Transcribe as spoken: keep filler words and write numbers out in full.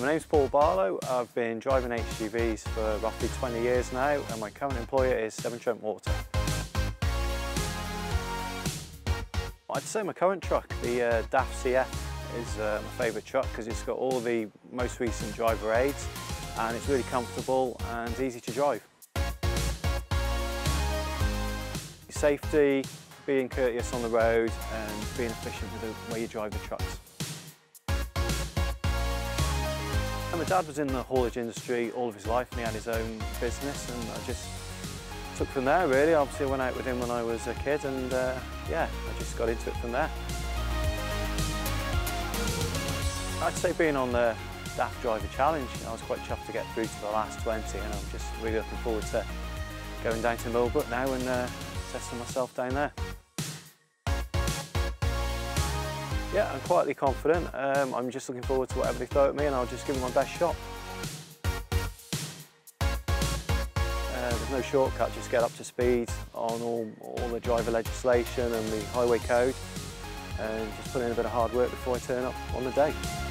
my name's Paul Barlow. I've been driving H G Vs for roughly twenty years now, and my current employer is Severn Trent Water. I'd say my current truck, the uh, D A F C F, is uh, my favourite truck because it's got all the most recent driver aids and it's really comfortable and easy to drive. Safety, being courteous on the road and being efficient with the way you drive the trucks. And my dad was in the haulage industry all of his life and he had his own business, and I just took from there really. Obviously I went out with him when I was a kid, and uh, yeah, I just got into it from there. I'd say being on the D A F Driver Challenge, I was quite chuffed to get through to the last twenty, and I'm just really looking forward to going down to Millbrook now and uh, testing myself down there. Yeah, I'm quietly confident. Um, I'm just looking forward to whatever they throw at me, and I'll just give them my best shot. Uh, there's no shortcut, just get up to speed on all, all the driver legislation and the highway code, and just put in a bit of hard work before I turn up on the day.